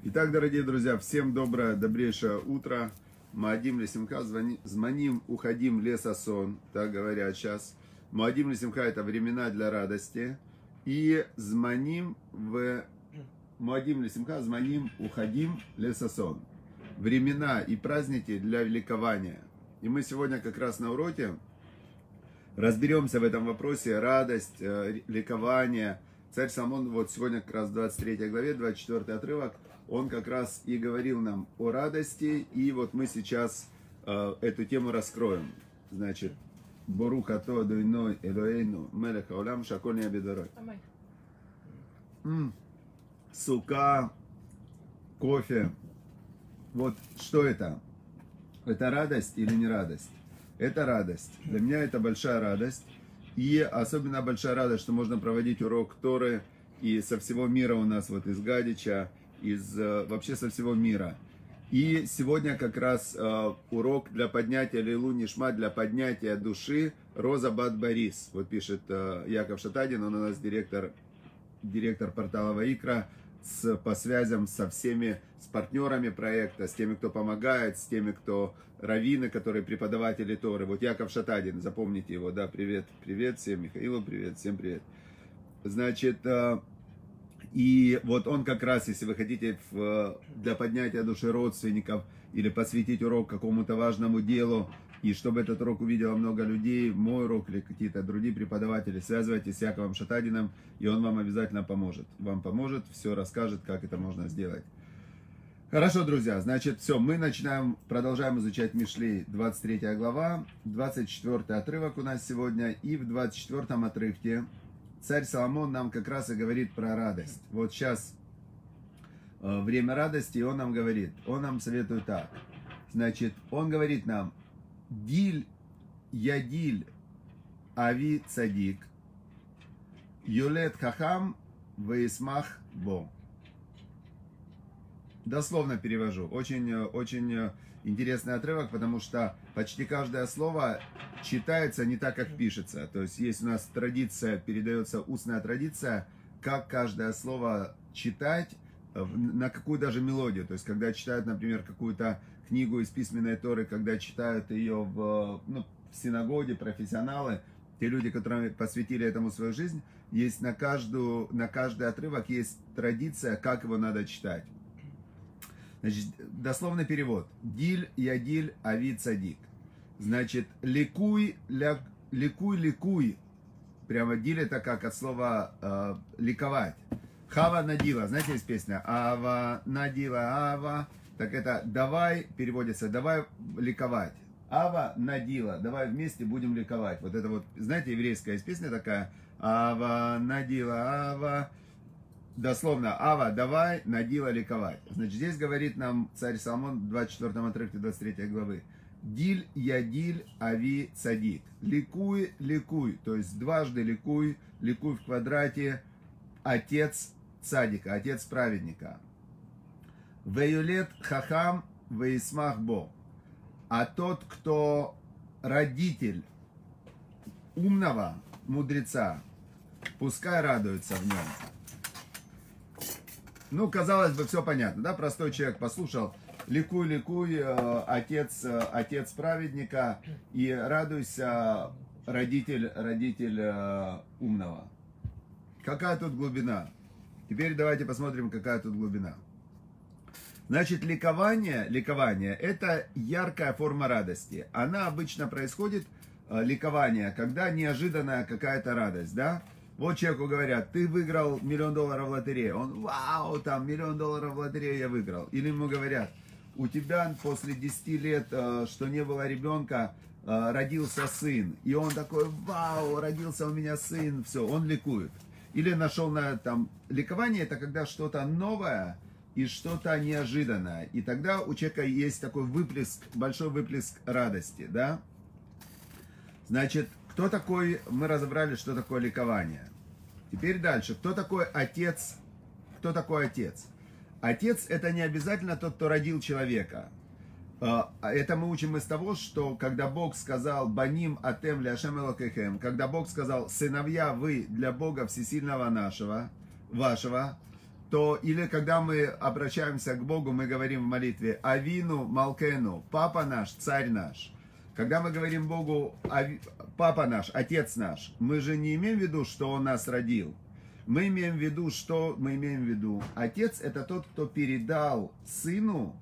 Итак, дорогие друзья, всем добрейшее утро. Моадим лесимха, зманим, уходим лесосон, так говорят сейчас. Моадим лесимха — это времена для радости. И зманим в Моадим лесимха, зманим, уходим лесосон. Времена и праздники для ликования. И мы сегодня как раз на уроке разберемся в этом вопросе: радость, ликование. Царь Соломон, вот сегодня как раз в 23 главе, 24 отрывок, он как раз и говорил нам о радости, и вот мы сейчас эту тему раскроем. Значит, Борух ато Адоной Элоэйну мелех хаолам шаколь не'я бедорой. Сука, кофе. Вот что это? Это радость или не радость? Это радость. Для меня это большая радость. И особенно большая радость, что можно проводить урок Торы и со всего мира у нас, вот из Гадича, вообще со всего мира. И сегодня как раз урок для поднятия Лейлу Нишма, для поднятия души Роза Бат Борис. Вот пишет Яков Шатадин, он у нас директор портала Ваикра, по связям со всеми, с партнерами проекта, с теми, кто помогает, с теми, кто раввины, которые преподаватели Торы. Вот Яков Шатадин, запомните его, да, привет всем, Михаилу привет, всем привет. Значит, и вот он как раз, если вы хотите для поднятия души родственников или посвятить урок какому-то важному делу, и чтобы этот урок увидело много людей, мой урок или какие-то другие преподаватели, связывайтесь с Яковом Шатадином, и он вам обязательно поможет. Вам поможет, все расскажет, как это можно сделать. Хорошо, друзья, значит, все, мы продолжаем изучать Мишлей, 23 глава, 24 отрывок у нас сегодня, и в 24 отрывке царь Соломон нам как раз и говорит про радость. Вот сейчас время радости, и он нам советует так. Значит, он говорит нам: Диль ядиль ави цадик, юлет хахам веисмах бо. Дословно перевожу. Очень интересный отрывок, потому что почти каждое слово читается не так, как пишется. То есть есть у нас традиция, передается устная традиция, как каждое слово читать, на какую даже мелодию. То есть когда читают, например, какую-то книгу из письменной Торы, когда читают ее в синагоге, профессионалы, те люди, которые посвятили этому свою жизнь, есть на каждый отрывок есть традиция, как его надо читать. Значит, дословный перевод. Диль ядиль ави цадик. Значит, ликуй. Прямо диль — это как от слова ликовать. Хава надила. Знаете, есть песня? Ава надила, ава. Так это давай, переводится, давай ликовать. Ава надила, давай вместе будем ликовать. Вот это вот, знаете, еврейская есть песня такая. Ава надила, ава. Дословно, ава, давай, надила, ликовать. Значит, здесь говорит нам царь Соломон в 24 отрывке 23 главы. Диль ядиль ави цадик. Ликуй, то есть дважды ликуй в квадрате, отец цадика, отец праведника. Веюлет хахам веисмах бо. А тот, кто родитель умного мудреца, пускай радуется в нем. Ну, казалось бы, все понятно, да? Простой человек послушал: ликуй, отец праведника, и радуйся, родитель умного. Какая тут глубина? Теперь давайте посмотрим, какая тут глубина. Значит, ликование – это яркая форма радости. Она обычно происходит, ликование, когда неожиданная какая-то радость, да? Вот человеку говорят: ты выиграл $1 000 000 в лотерее. Он: вау, там $1 000 000 в лотерее я выиграл. Или ему говорят: у тебя после 10 лет, что не было ребенка, родился сын. И он такой: вау, родился у меня сын. Все, он ликует. Или нашел ликование — это когда что-то новое и что-то неожиданное. И тогда у человека есть такой большой выплеск радости, да? Значит, кто такой, мы разобрали, что такое ликование. Теперь дальше. Кто такой отец? Отец — это не обязательно тот, кто родил человека. Это мы учим из того, что когда Бог сказал «Баним атем ляшем элокехем», когда Бог сказал «Сыновья вы для Бога всесильного вашего», то или когда мы обращаемся к Богу, мы говорим в молитве «Авину Малкену», «Папа наш, Царь наш». Когда мы говорим Богу «Папа наш, Отец наш», мы же не имеем в виду, что Он нас родил. Мы имеем в виду, что мы имеем в виду? Отец – это тот, кто передал сыну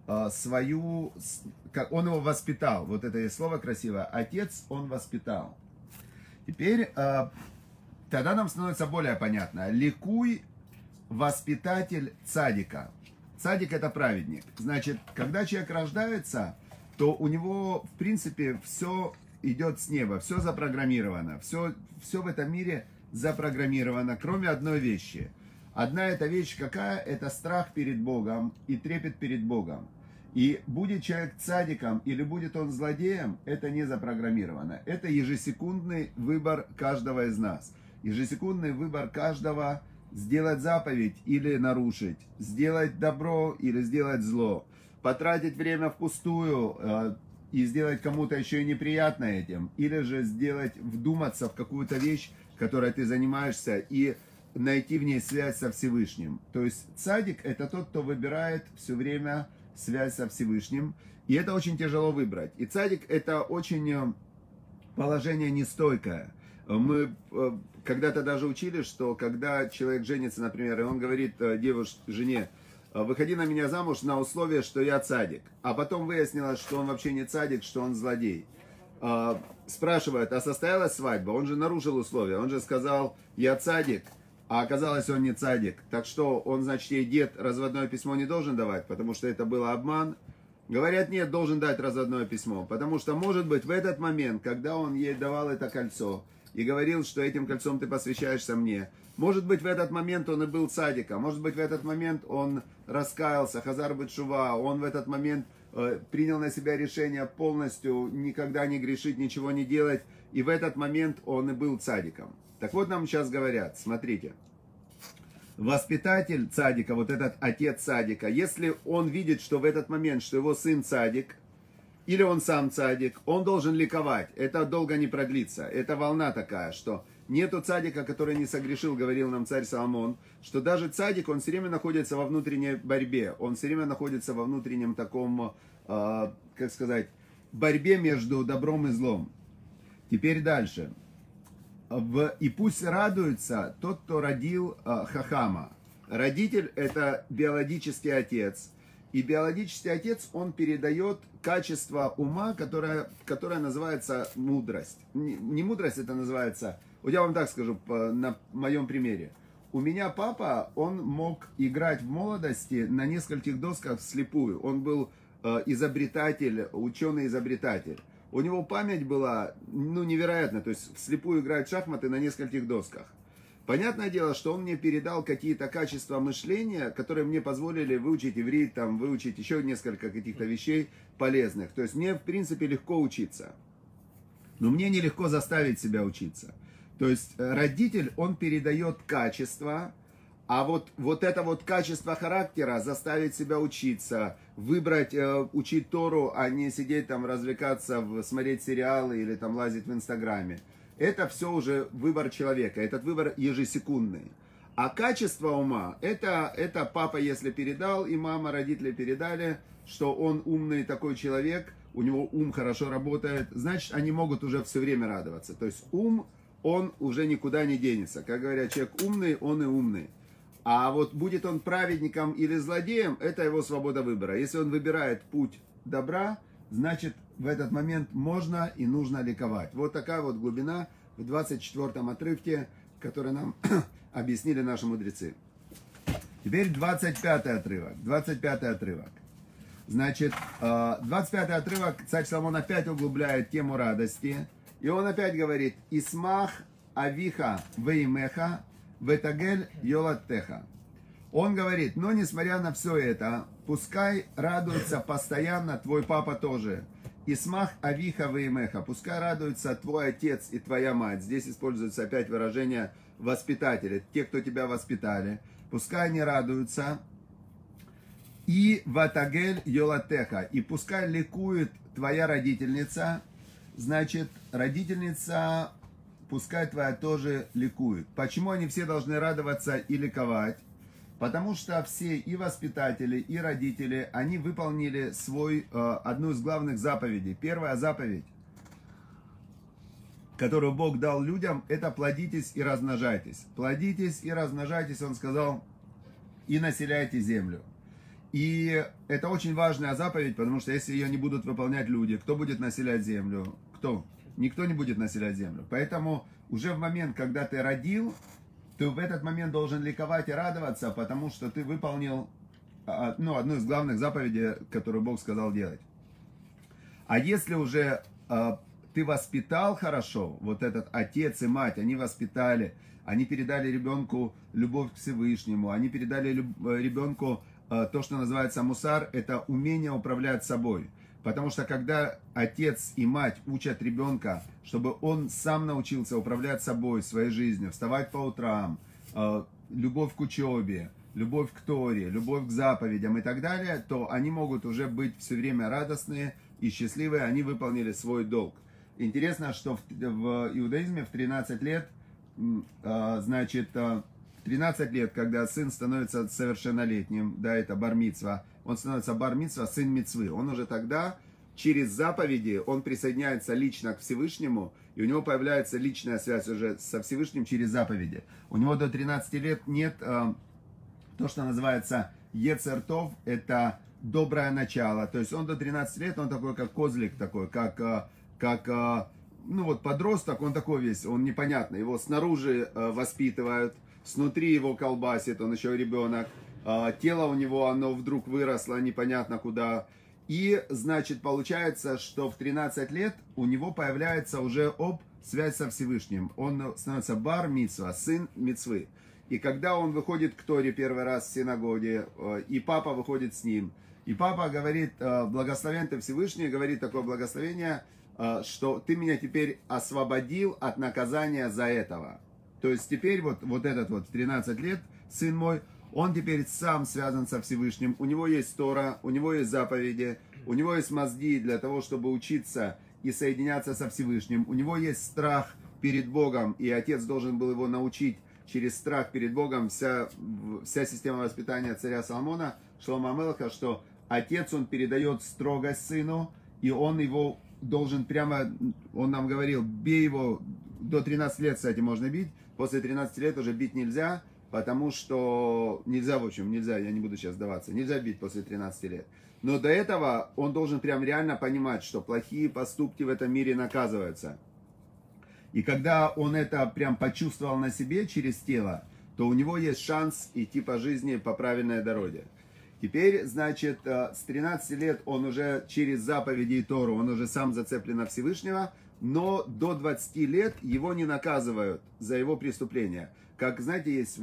свою, он его воспитал. Вот это есть слово красивое. Отец он воспитал. Теперь тогда нам становится более понятно. Ликуй, воспитатель цадика. Цадик это праведник. Значит, когда человек рождается, то у него, в принципе, все идет с неба, все запрограммировано. Все в этом мире запрограммировано, кроме одной вещи. Одна эта вещь какая? Это страх перед Богом и трепет перед Богом. И будет человек цадиком или будет он злодеем, это не запрограммировано. Это ежесекундный выбор каждого из нас. Ежесекундный выбор каждого сделать заповедь или нарушить, сделать добро или сделать зло, потратить время впустую и сделать кому-то еще и неприятно этим, или же вдуматься в какую-то вещь, которой ты занимаешься, и найти в ней связь со Всевышним. То есть цадик это тот, кто выбирает все время связь со Всевышним, и это очень тяжело выбрать. И цадик это очень положение нестойкое. Мы когда-то даже учили, что когда человек женится, например, и он говорит жене, выходи на меня замуж на условие, что я цадик. А потом выяснилось, что он вообще не цадик, что он злодей. Спрашивают, а состоялась свадьба? Он же нарушил условия. Он же сказал, я цадик, а оказалось, он не цадик. Так что он, значит, ей дед разводное письмо не должен давать, потому что это был обман. Говорят, нет, должен дать разводное письмо. Потому что, может быть, в этот момент, когда он ей давал это кольцо и говорил, что этим кольцом ты посвящаешься мне, может быть, в этот момент он и был цадиком, может быть, в этот момент он раскаялся, хазар бет шува, он в этот момент принял на себя решение полностью никогда не грешить, ничего не делать, и в этот момент он и был цадиком. Так вот нам сейчас говорят, смотрите, воспитатель цадика, вот этот отец цадика, если он видит, что в этот момент, что его сын цадик, или он сам цадик, он должен ликовать, это долго не продлится, это волна такая, что нету цадика, который не согрешил, говорил нам царь Соломон, что даже цадик, он все время находится во внутренней борьбе, он все время находится во внутреннем таком, как сказать, борьбе между добром и злом. Теперь дальше. И пусть радуется тот, кто родил Хахама. Родитель это биологический отец. И биологический отец, он передает качество ума, которое называется мудрость. Не мудрость это называется, вот я вам так скажу на моем примере. У меня папа, он мог играть в молодости на нескольких досках вслепую. Он был изобретатель, ученый-изобретатель. У него память была, невероятная, то есть вслепую играть в шахматы на нескольких досках. Понятное дело, что он мне передал какие-то качества мышления, которые мне позволили выучить иврит, там, выучить еще несколько каких-то вещей полезных. То есть мне, в принципе, легко учиться. Но мне нелегко заставить себя учиться. То есть родитель, он передает качества, а вот это вот качество характера, заставить себя учиться, выбрать, учить Тору, а не сидеть там, развлекаться, смотреть сериалы или там лазить в Инстаграме. Это все уже выбор человека, этот выбор ежесекундный. А качество ума, это папа, если передал, и мама, родители передали, что он умный такой человек, у него ум хорошо работает, значит, они могут уже все время радоваться. То есть ум, он уже никуда не денется. Как говорят, человек умный, он и умный. А вот будет он праведником или злодеем, это его свобода выбора. Если он выбирает путь добра, значит, в этот момент можно и нужно ликовать. Вот такая вот глубина в 24-м отрывке, который нам объяснили наши мудрецы. Теперь 25-й отрывок. 25-й отрывок. Значит, 25-й отрывок, царь Соломон опять углубляет тему радости. И он опять говорит: «Исмах авиха веймеха ветагель йолаттеха». Он говорит: но несмотря на все это, пускай радуется постоянно твой папа тоже. Исмах авиха веймеха. Пускай радуется твой отец и твоя мать. Здесь используется опять выражение воспитатели, те, кто тебя воспитали. Пускай они радуются. И ватагель йолатеха. И пускай ликует твоя родительница. Значит, родительница, пускай твоя тоже ликует. Почему они все должны радоваться и ликовать? Потому что все и воспитатели, и родители, они выполнили одну из главных заповедей. Первая заповедь, которую Бог дал людям, это плодитесь и размножайтесь. Плодитесь и размножайтесь, Он сказал, и населяйте землю. И это очень важная заповедь, потому что если ее не будут выполнять люди, кто будет населять землю? Кто? Никто не будет населять землю. Поэтому уже в момент, когда ты родил, ты в этот момент должен ликовать и радоваться, потому что ты выполнил одну из главных заповедей, которую Бог сказал делать. А если уже ты воспитал хорошо, вот этот отец и мать, они воспитали, они передали ребенку любовь к Всевышнему, они передали ребенку то, что называется мусар, это умение управлять собой. Потому что когда отец и мать учат ребенка, чтобы он сам научился управлять собой, своей жизнью, вставать по утрам, любовь к учебе, любовь к Торе, любовь к заповедям и так далее, то они могут уже быть все время радостные и счастливые, они выполнили свой долг. Интересно, что в иудаизме в 13 лет, 13 лет, когда сын становится совершеннолетним, да, это бар-мицва, он становится бар-мицва, сын мицвы. Он уже тогда через заповеди, он присоединяется лично к Всевышнему, и у него появляется личная связь уже со Всевышним через заповеди. У него до 13 лет нет то, что называется Ецер Тов, это доброе начало. То есть он до 13 лет, он такой, как козлик, такой, как подросток, он такой весь, он непонятный. Его снаружи воспитывают, снутри его колбасит, он еще ребенок. Тело у него, оно вдруг выросло, непонятно куда. И, значит, получается, что в 13 лет у него появляется уже связь со Всевышним. Он становится бар-мицва, сын мицвы. И когда он выходит к Торе первый раз в синагоге, и папа выходит с ним, и папа говорит, благословен ты Всевышний, говорит такое благословение, что ты меня теперь освободил от наказания за этого. То есть теперь вот этот в 13 лет, сын мой, он теперь сам связан со Всевышним, у него есть Тора, у него есть заповеди, у него есть мозги для того, чтобы учиться и соединяться со Всевышним, у него есть страх перед Богом, и отец должен был его научить через страх перед Богом, вся система воспитания царя Соломона, Шломо ха-Мелеха, что отец, он передает строгость сыну, и он его должен прямо, он нам говорил, бей его, до 13 лет, кстати, можно бить, после 13 лет уже бить нельзя, потому что нельзя, в общем, нельзя, я не буду сейчас сдаваться, нельзя бить после 13 лет. Но до этого он должен прям реально понимать, что плохие поступки в этом мире наказываются. И когда он это прям почувствовал на себе через тело, то у него есть шанс идти по жизни по правильной дороге. Теперь, значит, с 13 лет он уже через заповеди и Тору, он уже сам зацеплен на Всевышнего, но до 20 лет его не наказывают за его преступления. Как, знаете, есть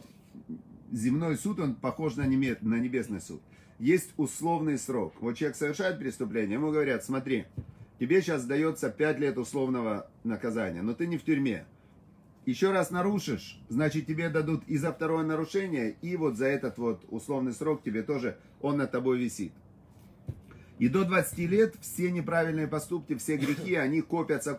земной суд, он похож на небесный суд. Есть условный срок. Вот человек совершает преступление, ему говорят, смотри, тебе сейчас дается 5 лет условного наказания, но ты не в тюрьме. Еще раз нарушишь, значит тебе дадут и за второе нарушение, и вот за этот вот условный срок тебе тоже, он над тобой висит. И до 20 лет все неправильные поступки, все грехи, они копятся,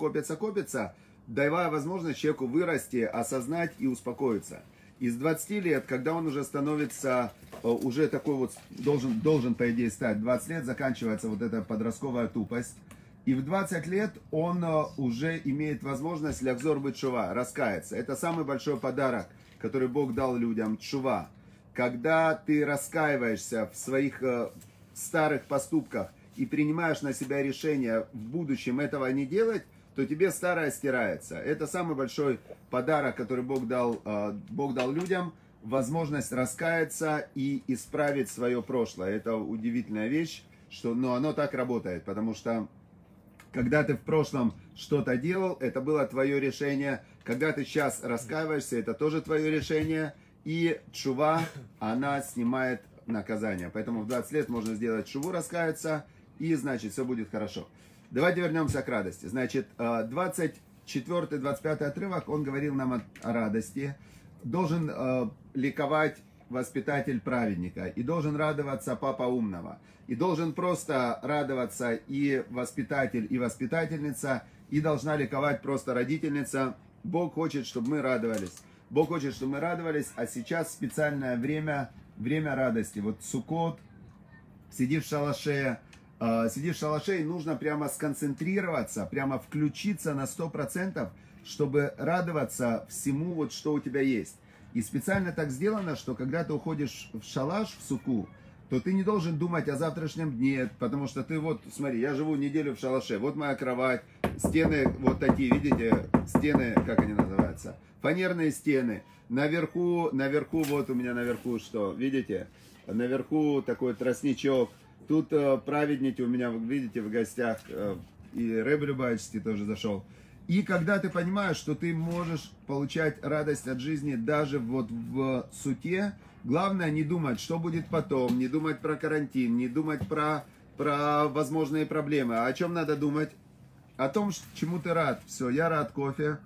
давая возможность человеку вырасти, осознать и успокоиться. И с 20 лет, когда он уже становится, уже такой вот, должен по идее стать, 20 лет заканчивается вот эта подростковая тупость. И в 20 лет он уже имеет возможность лягзор бет тшува, раскаяться. Это самый большой подарок, который Бог дал людям, тшува. Когда ты раскаиваешься в своих старых поступках и принимаешь на себя решение в будущем этого не делать, то тебе старое стирается. Это самый большой подарок, который Бог дал людям, возможность раскаяться и исправить свое прошлое. Это удивительная вещь, но оно так работает, потому что когда ты в прошлом что-то делал, это было твое решение. Когда ты сейчас раскаиваешься, это тоже твое решение. И тшува, она снимает наказание. Поэтому в 20 лет можно сделать тшуву, раскаяться, и, значит, все будет хорошо. Давайте вернемся к радости. Значит, 24-25 отрывок, он говорил нам о радости. Должен ликовать воспитатель праведника, и должен радоваться папа умного, и должен просто радоваться и воспитатель, и воспитательница, и должна ликовать просто родительница. Бог хочет, чтобы мы радовались. Бог хочет, чтобы мы радовались, а сейчас специальное время радости. Вот Суккот, сидишь в шалаше, и нужно прямо сконцентрироваться, прямо включиться на 100%, чтобы радоваться всему, вот что у тебя есть. И специально так сделано, что когда ты уходишь в шалаш, в суку, то ты не должен думать о завтрашнем дне, потому что ты вот, смотри, я живу неделю в шалаше, вот моя кровать, стены вот такие, видите, стены, как они называются, фанерные стены, наверху, вот у меня наверху что, видите, наверху такой тростничок, тут праведники у меня, видите, в гостях, и Ребе Любавичский тоже зашел. И когда ты понимаешь, что ты можешь получать радость от жизни даже вот в суте, главное не думать, что будет потом, не думать про карантин, не думать про возможные проблемы. А о чем надо думать? О том, чему ты рад. Все, я рад кофе.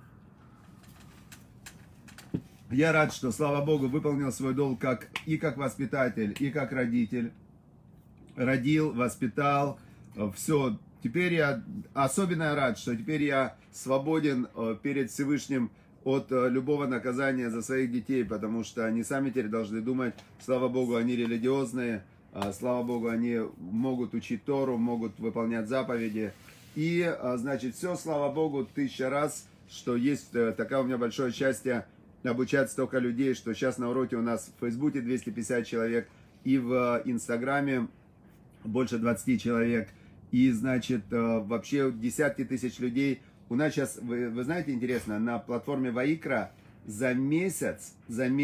Я рад, что, слава Богу, выполнил свой долг и как воспитатель, и как родитель. Родил, воспитал, все. Теперь я особенно рад, что теперь я свободен перед Всевышним от любого наказания за своих детей, потому что они сами теперь должны думать, слава Богу, они религиозные, слава Богу, они могут учить Тору, могут выполнять заповеди. И, значит, все, слава Богу, 1000 раз, что есть такое у меня большое счастье обучать столько людей, что сейчас на уроке у нас в Фейсбуке 250 человек и в Инстаграме больше 20 человек. И, значит, вообще десятки тысяч людей. У нас сейчас, вы знаете, интересно, на платформе Ваикра за месяц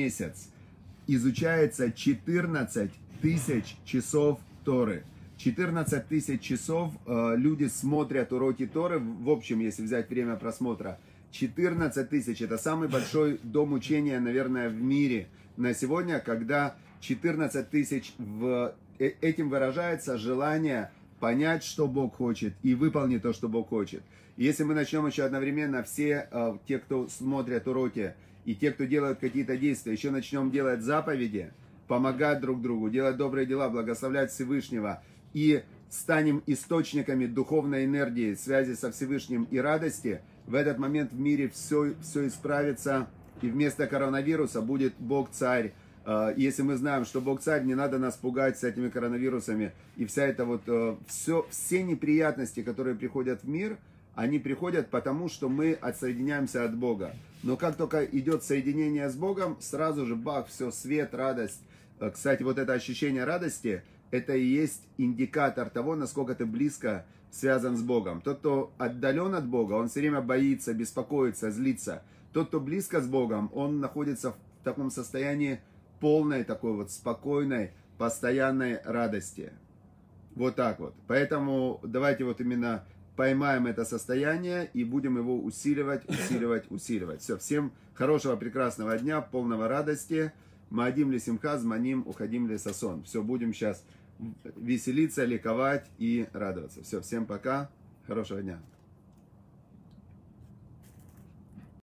изучается 14 тысяч часов Торы. 14 тысяч часов люди смотрят уроки Торы, в общем, если взять время просмотра. 14 тысяч, это самый большой дом учения, наверное, в мире на сегодня, когда 14 тысяч, этим выражается желание понять, что Бог хочет, и выполнить то, что Бог хочет. И если мы начнем еще одновременно, все те, кто смотрят уроки, и те, кто делают какие-то действия, еще начнем делать заповеди, помогать друг другу, делать добрые дела, благословлять Всевышнего, и станем источниками духовной энергии, связи со Всевышним и радости, в этот момент в мире все исправится, и вместо коронавируса будет Бог-Царь. Если мы знаем, что Бог-Царь, не надо нас пугать с этими коронавирусами, и вся эта вот, все неприятности, которые приходят в мир, они приходят потому, что мы отсоединяемся от Бога. Но как только идет соединение с Богом, сразу же бах, все, свет, радость. Кстати, вот это ощущение радости, это и есть индикатор того, насколько ты близко связан с Богом. Тот, кто отдален от Бога, он все время боится, беспокоится, злится. Тот, кто близко с Богом, он находится в таком состоянии полной, такой вот спокойной, постоянной радости. Вот так вот. Поэтому давайте вот именно поймаем это состояние и будем его усиливать. Все, всем хорошего, прекрасного дня, полного радости. Маадим ли симха, зманим, уходим ли сосон. Все, будем сейчас веселиться, ликовать и радоваться. Все, всем пока, хорошего дня.